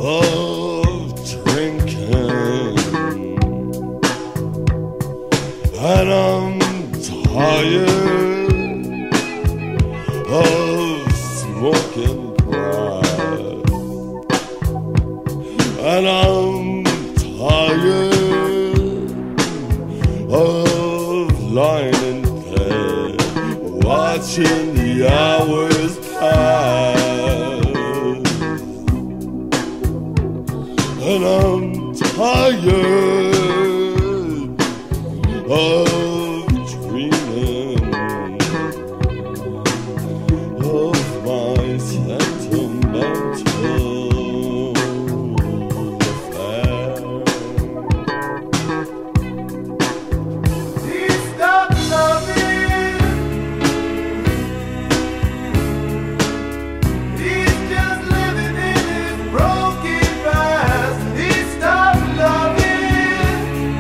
of drinking, and I'm tired of smoking crack, and I'm tired of lying in bed, watching the hours pass. And I'm tired of dreaming of my sentimental affair. Please stop loving. He's just living in his broken past. He's stopped loving.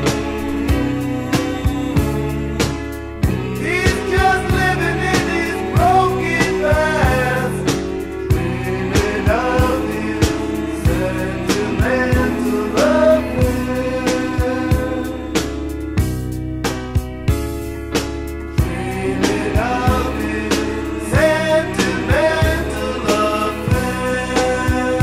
He's just living in his broken past. Dreaming of his sentimental affair. Dreaming of his sentimental affair.